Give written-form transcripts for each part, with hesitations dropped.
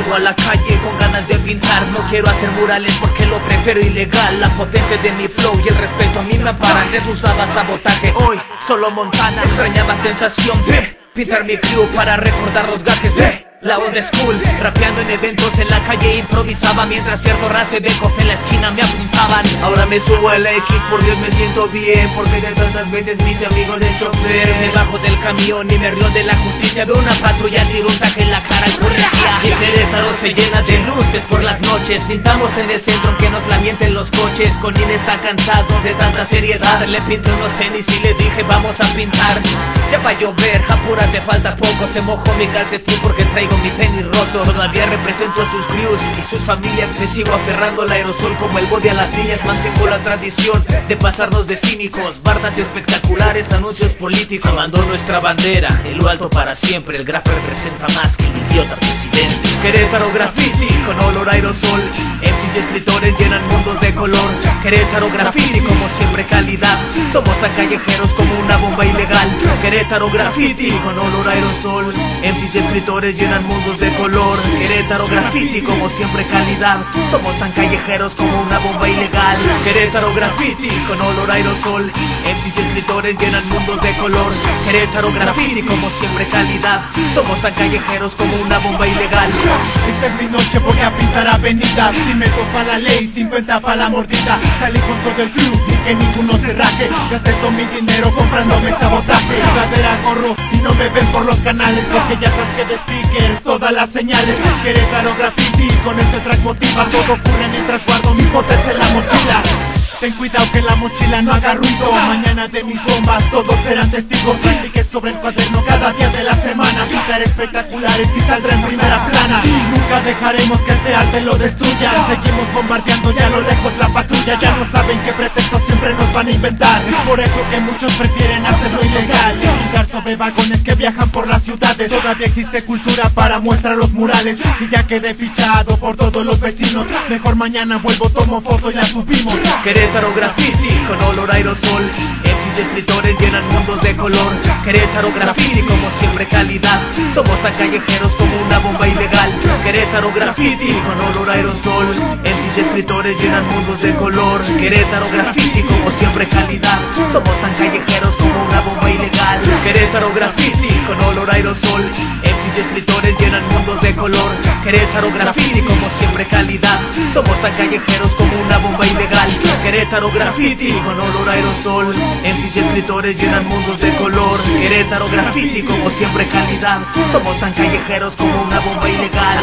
Salgo a la calle con ganas de pintar. No quiero hacer murales porque lo prefiero ilegal. La potencia de mi flow y el respeto a mí me amparan. Antes usaba sabotaje, hoy solo Montana. Extrañaba sensación de pintar mi crew para recordar los gajes de la old school. Rapeando en eventos en la calle improvisaba, mientras cierto race becos en la esquina me apuntaban. Ahora me subo a la X, por Dios me siento bien, porque de tantas veces me hice amigo del chofer. Me bajo del camión y me río de la justicia. Veo una patrulla, tiro un taje en la cara al policía. El Querétaro se llena de luces por las noches. Pintamos en el centro aunque nos lamenten los coches. Conin está cansado de tanta seriedad. Le pinté unos tenis y le dije vamos a pintar. Ya va a llover, apúrate, falta poco. Se mojó mi calcetín porque traigo mi tenis roto. Todavía represento a sus crews y sus familias. Me sigo aferrando al aerosol como el body a las líneas. Mantengo la tradición de pasarnos de cínicos. Bardas espectaculares, anuncios políticos. Amando nuestra bandera, en lo alto para siempre. El graf representa más que un idiota presidente. Querétaro graffiti con olor a aerosol. MCs y escritores llenan mundos de color. Querétaro graffiti como siempre calidad. Somos tan callejeros como una bomba ilegal. Querétaro graffiti con olor a aerosol. MCs y escritores llenan mundos de color. Querétaro graffiti como siempre calidad. Somos tan callejeros como una bomba ilegal. Querétaro graffiti con olor a aerosol. MCs y escritores llenan mundos de color. Querétaro graffiti como siempre calidad. Somos tan callejeros como una bomba ilegal. Esta es mi noche, voy a pintar avenidas. Si me topa la ley, 50 pa' la mordida. Salí con todo el crew y que ninguno se raje. Gasté todo mi dinero comprándome sabotaje. Sudadera, gorro y no me ven por los canales, porque ya atasqué de stickers todas las señales. Querétaro graffiti, con este track motiva. Todo ocurre mientras guardo mis botes en la mochila. Ten cuidado que la mochila no haga ruido. Mañana de mis bombas todos serán testigos. Practiqué sobre el cuaderno cada día de la semana. Pintar espectaculares y saldrá en primera plana. Nunca dejaremos que este arte lo destruya. Seguimos bombardeando ya a lo lejos la patrulla. Ya no saben qué pretextos siempre nos van a inventar. Es por eso que muchos prefieren hacerlo ilegal. Pintar sobre vagones que viajan por las ciudades. Todavía existe cultura para muestrar los murales. Y ya quedé fichado por todos los vecinos. Mejor mañana vuelvo, tomo foto y la subimos. Querétaro graffiti con olor a aerosol. MCs y escritores llenan mundos de color. Querétaro graffiti como siempre calidad. Somos tan callejeros como una bomba ilegal. Querétaro graffiti con olor a aerosol. MCs y escritores llenan mundos de color. Querétaro graffiti como siempre calidad. Somos tan callejeros como una bomba ilegal. Querétaro graffiti con olor a aerosol. MCs y escritores llenan mundos de color. Querétaro graffiti como siempre calidad. Somos tan callejeros como una bomba ilegal. Querétaro graffiti con olor a aerosol. MCs y escritores llenan mundos de color. Querétaro graffiti como siempre calidad. Somos tan callejeros como una bomba ilegal.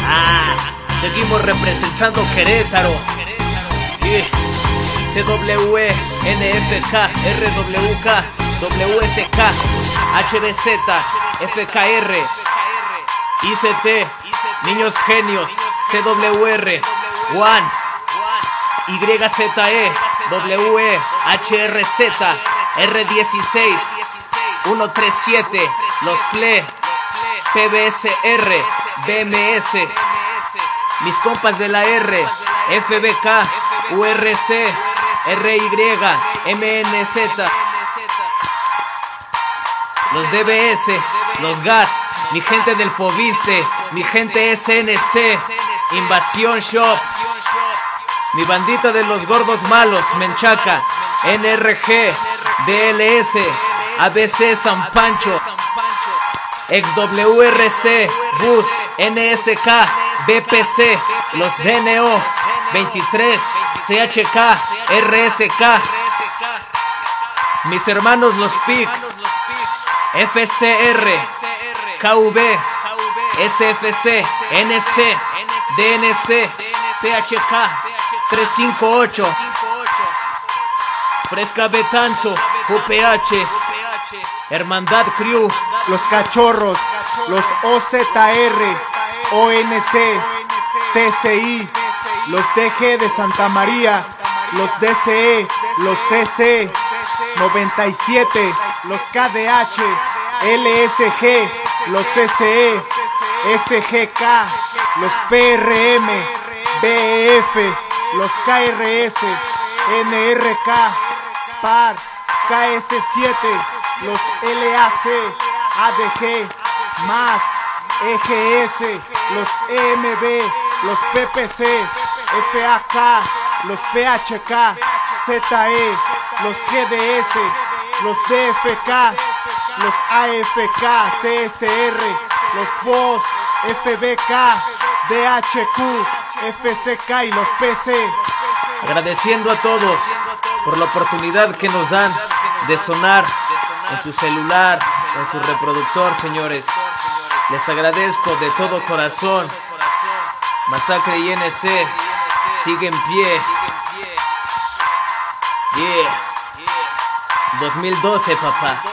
Seguimos representando Querétaro. TW, NFK, RWK, WSK, HBZ, FKR, ICT, Niños Genios, TWR, One, YZE, WE, HRZ, R16, 137, Los FLE, PBSR, BMS, mis compas de la R, FBK, URC, RY, MNZ, los DBS, los GAS, mi gente del Fobiste, mi gente SNC, Invasión Shop, mi bandita de los gordos malos, Menchaca, NRG, DLS, ABC San Pancho, XWRC, Bus, NSK, BPC, los NO, 23, CHK, RSK, mis hermanos los FIC, FCR, KV, SFC, NC, DNC, PHK, 358, Fresca Betanzo, UPH, Hermandad Crew, Los Cachorros, los OZR, ONC, TCI, los DG de Santa María, los DCE, los CC, 97, los KDH, LSG, los CCE, SGK, los PRM, BF, los KRS, NRK, PAR, KS7, los LAC, ADG, más, EGS, los EMB, los PPC, FAK, los PHK, ZE, los GDS, los DFK, los AFK, CSR, los POS, FBK, DHQ, FCK y los PC. Agradeciendo a todos por la oportunidad que nos dan de sonar en su celular, en su reproductor, señores. Les agradezco de todo corazón. Masacre y NC sigue en pie. Yeah. 2012, papá.